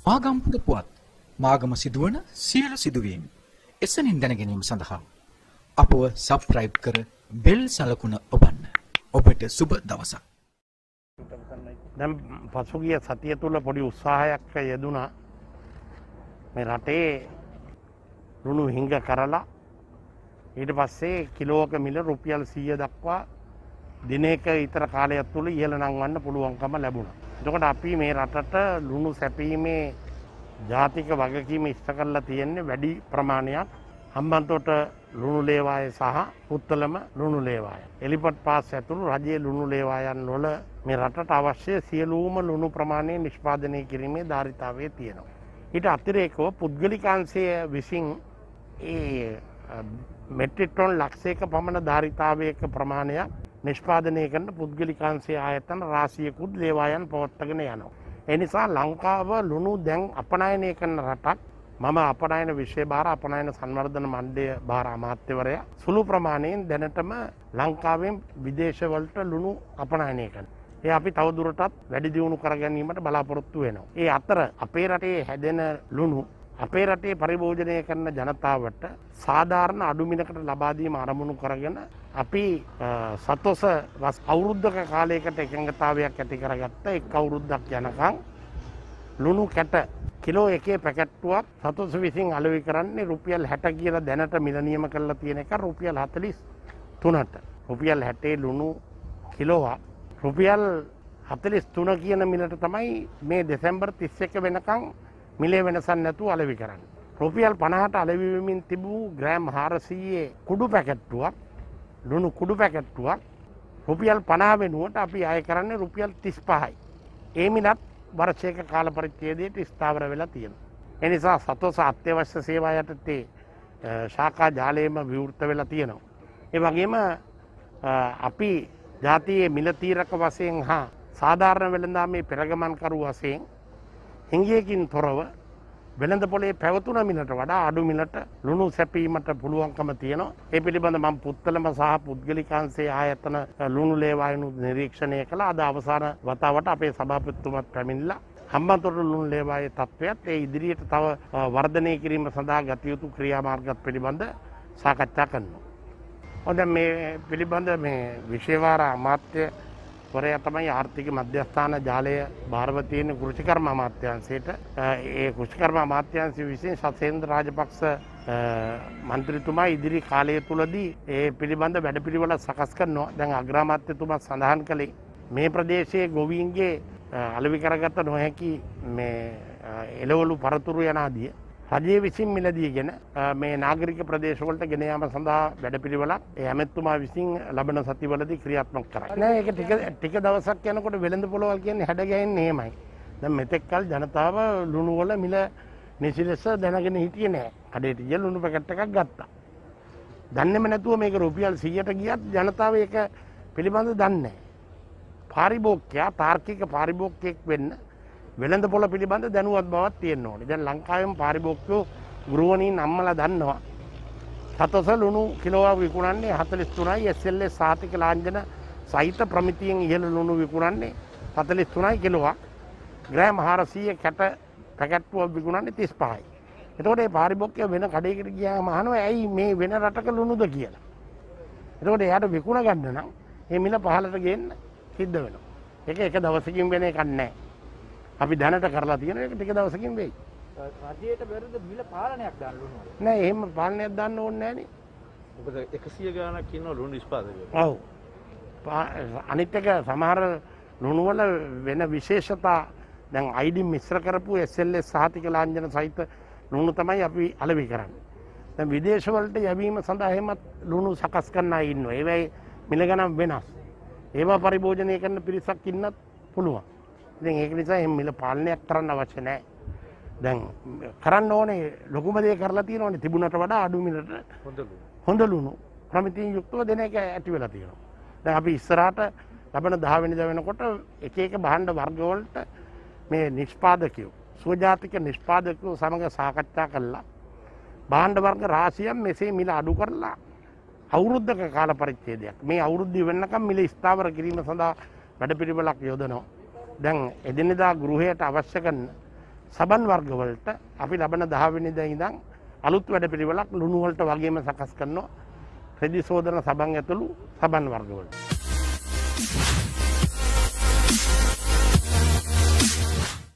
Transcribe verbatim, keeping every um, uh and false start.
මාගම්පුර පුවත් මාගම සිදුවන සියලු සිදුවීම් එසනින් දැන ගැනීම සඳහා අපව සබ්ස්ක්‍රයිබ් කර බෙල් සලකුණ ඔබන්න. ඔබට සුබ දවසක්. දැන් පසුගිය සතිය තුළ පොඩි උත්සාහයක් යෙදුණා මේ රටේ ලුණු හිඟ කරලා ඊට පස්සේ කිලෝක මිල රුපියල් සීය දක්වා දිනයක ඊතර කාලයක් තුළ ඉහළ නංවන්න පුළුවන්කම ලැබුණා. එතකොට අපි මේ රටට ලුණු සැපීමේ ජාතික වගකීම ඉෂ්ට කරලා තියෙන්නේ වැඩි ප්‍රමාණයක් හම්බන්තොට ලුණු ලේවාය සහ පුත්තලම ලුණු ලේවාය. එලිපත් පාස් ඇතුළු රජයේ ලුණු ලේවායන් වල මේ රටට අවශ්‍ය සියලුම ලුණු ප්‍රමාණය නිෂ්පාදනය කිරීමේ ධාරිතාවය තියෙනවා. ඊට අතිරේකව පුද්ගලිකාංශය විසින් ඒ මෙට්‍රික් ටොන් ලක්ෂයක පමණ ධාරිතාවයක ප්‍රමාණයක් නිෂ්පාදනය කරන පුද්ගලිකාංශයේ ආයතන රාශියකුත් ලේවායන් පවත්වාගෙන යනවා. ඒ නිසා ලංකාව ලුණු දැන් අපනයනය කරන රටක්. මම අපනයන විෂය භාර අපනයන සංවර්ධන මණ්ඩලය භාර අමාත්‍යවරයා සුළු ප්‍රමාණයෙන් දැනටම ලංකාවෙන් විදේශවලට ලුණු අපනයනය කරනවා. ඒ අපි තවදුරටත් වැඩි දියුණු කර ගැනීමට බලාපොරොත්තු වෙනවා. ඒ අතර අපේ රටේ හැදෙන ලුණු අපේ රටේ පරිභෝජනය කරන ජනතාවට සාධාරණ අඩු මිලකට ලබා දීම අරමුණු කරගෙන අපි සතොස වස් අවුරුද්දක කාලයකට එකඟතාවයක් ඇති කරගත්ත එක් අවුරුද්දක් යනකම් ලුණු කැට කිලෝ එකේ පැකැට්ටුවක් සතොස විසින් අලෙවි කරන්නේ රුපියල් හැට කියලා දැනට මිල නියම කරලා තියෙන එක රුපියල් හතළිස් තුනට. රුපියල් හැටේ ලුණු කිලෝවක් රුපියල් හතළිස් තුන කියන මිලට තමයි මේ දෙසැම්බර් තිස් එක වෙනකම් මිලේ වෙනසක් නැතුව අලෙවි කරන්නේ. රුපියල් පනහට අලෙවි වෙමින් තිබූ ග්‍රෑම් හාරසීයේ කුඩු පැකැට්ටුවක් ලුණු කුඩු පැකැට්ටුවක් රුපියල් පනහ වෙනුවට අපි අය කරන්නේ රුපියල් තිස් පහයි. ඒ මිලත් වර්ෂයක කාල පරිච්ඡේදයට ස්ථාවර වෙලා තියෙනවා. ඒ නිසා සතොස අත්‍යවශ්‍ය සේවා යටතේ ශාඛා ජාලයේම විවෘත වෙලා තියෙනවා. ඒ වගේම අපි ජාතියේ මිල තීරක වශයෙන් හා සාධාරණ වෙළඳාමේ පෙරගමන්කරු වශයෙන් හිඟියකින් තොරව වෙළඳ පොලේ පැවතුන මිලට වඩා අඩු මිලට ලුණු සැපීමට පුළුවන්කම තියෙනවා. ඒ පිළිබඳ මම පුත්තලම සහ පුද්ගලිකාංශයේ ආයතන ලුණු ලේවායනු නිරීක්ෂණය කළා. අද අවසාන වතාවට අපේ සභාපතිතුමත් පැමිණිලා හම්බන්තොට ලුණු ලේවායේ තත්ත්වයත් ඒ ඉදිරියට තව වර්ධනය කිරීම සඳහා ගත යුතු ක්‍රියාමාර්ගත් පිළිබඳ සාකච්ඡා කරනවා. හොඳ මේ පිළිබඳ මේ විශේෂ අමාත්‍ය වරයා තමයි ආර්ථික මධ්‍යස්ථාන ජාලය භාරව තියෙන කෘෂිකර්ම අමාත්‍යාංශයට. ඒ කෘෂිකර්ම අමාත්‍යාංශය විසින් සසේන්ද්‍ර රාජපක්ෂ මන්ත්‍රීතුමා ඉදිරි කාලය තුලදී ඒ පිළිබඳ වැඩපිළිවෙළ සකස් කරනවා. දැන් අග්‍රාමාත්‍යතුමා සඳහන් කළේ මේ ප්‍රදේශයේ ගොවීන්ගේ අලෙවි කරගත නොහැකි මේ එළවලු පරතුරු යන ආදිය රජයේ විසින් මිලදීගෙන මේ නාගරික ප්‍රදේශවලට ගෙන යාම සඳහා වැඩපිළිවෙලක් ඒ ඇමතුමා විසින් ලබන සතිවලදී ක්‍රියාත්මක කරයි. නෑ ඒක ටික ටික දවසක් යනකොට වෙළඳ පොළවල් කියන්නේ හැඩ ගැහෙන්නේ එහෙමයි. දැන් මෙතෙක් කල ජනතාව ලුණු වල මිල නිසි ලෙස දැනගෙන හිටියේ නෑ. කඩේට ගිය ලුණු පැකට් එකක් ගත්තා. දන්නේම නැතුව මේක රුපියල් සීයට ගියත් ජනතාව ඒක පිළිබඳව දන්නේ නෑ. පාරිභෝගිකයා තාර්කික පාරිභෝගිකයෙක් වෙන්න වෙළඳ පොළ පිළිබඳ දැනුවත් බවක් තියෙන්න ඕනේ. දැන් ලංකාවෙම පාරිභෝගිකයෝ ගෘහණීන් අම්මලා දන්නවා. සතොස ලුණු කිලෝවක් විකුණන්නේ හතළිස් තුනයි එස් එල් එස් සාතික ලාංඡන සහිත ප්‍රමිතියෙන් ඉහළ ලුණු විකුණන්නේ හතළිස් තුනයි කිලෝවක්. ග්‍රෑම් හාරසීය කැට පැකැට්ටුවක් විකුණන්නේ තිස් පහයි. එතකොට මේ පාරිභෝගිකයා වෙන කඩේකට ගියාම අහනවා ඇයි මේ වෙන රටක ලුණුද කියලා. එතකොට එයාට විකුණ ගන්න නම් මේ මිල පහළට ගේන්න සිද්ධ වෙනවා. ඒක එක දවසකින් වෙන එකක් නෑ. අපි දැනට කරලා තියෙන එක ටික දවසකින් වෙයි. රජයට බැරිද මිල පාලනයක් දාන්න ලුණු වල? නෑ එහෙම පාලනයක් දාන්න ඕනේ නෑනේ. මොකද එකසිය ගාණක් ඉන්නවා ලුණු නිෂ්පාදකයෝ. ඔව්. අනිත් එක සමහර ලුණු වල වෙන විශේෂතා දැන් අයිඩි මිශ්‍ර කරපු එස් එල් එස් සහතික ලාංඡන සහිත ලුණු තමයි අපි අලෙවි කරන්නේ. දැන් විදේශ වලට යැවීම සඳහා එහෙමත් ලුණු සකස් කරන්න අය ඉන්නවා. ඒවයි මිල ගණන් වෙනස්. ඒවා පරිභෝජනය කරන පිරිසක් ඉන්නත් පුළුවන්. ඉතින් ඒක නිසා එහෙම මිල පාලනයක් කරන්න අවශ්‍ය නැහැ. දැන් කරන්න ඕනේ ලොකුම දේ කරලා තියෙනවානේ තිබුණට වඩා අඩු මිලට හොඳ ලුණු. හොඳ ලුණු ප්‍රමිතියෙන් යුක්තව දෙන එක ඇති වෙලා තියෙනවා. දැන් අපි ඉස්සරහට ලබන දහ වෙනිදා වෙනකොට එක එක භාණ්ඩ වර්ග වලට මේ නිෂ්පාදකයෝ සුවජාතික නිෂ්පාදකයෝ සමග සාකච්ඡා කළා. භාණ්ඩ වර්ග රාශියක් මෙසේ මිල අඩු කරලා අවුරුද්දක කාල පරිච්ඡේදයක් මේ අවුරුද්ද වෙනකම් මිල ස්ථාවර කිරීම සඳහා වැඩපිළිවෙලක් යොදනවා. දැන් එදිනෙදා ගෘහයට අවශ්‍ය කරන සබන් වර්ගවලට අපි ලබන දහ වෙනිදා ඉඳන් අලුත් වැඩ පිළිවෙලක් ලුණු වලට වගේම සකස් කරනවා. රෙදි සෝදන සබන් ඇතුළු සබන් වර්ගවලට.